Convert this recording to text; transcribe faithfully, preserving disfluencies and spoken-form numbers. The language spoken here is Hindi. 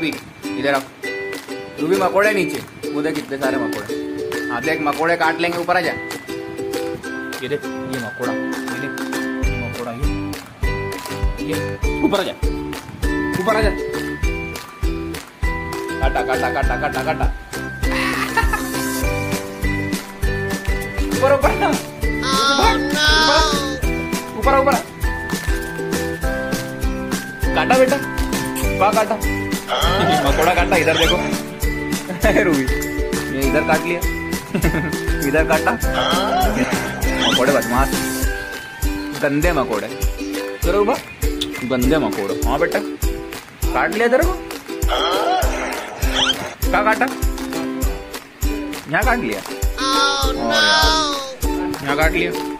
रूबी इधर आओ। रूबी मकोड़े नीचे, वो देख कितने सारे मकोड़े। हाँ देख मकोड़े काट लेंगे, ऊपर आ जा। ये देख ये मकोड़ा, ये देख ये मकोड़ा, ये ये ऊपर आ जा, ऊपर आ जा। काटा काटा काटा काटा काटा ऊपर ऊपर ऊपर ऊपर काटा बेटा, पा काटा मकोड़ा काटा। इधर देखो रूबी, ये इधर काट लिया इधर काटा। मकोड़े बदमाश, गंदे मकोड़े। चलो रूबा, गंदे मकोड़े। हाँ बेटा काट लिया तेरे को, क्या काटा? यहाँ काट लिया और यार यहाँ काट लिया।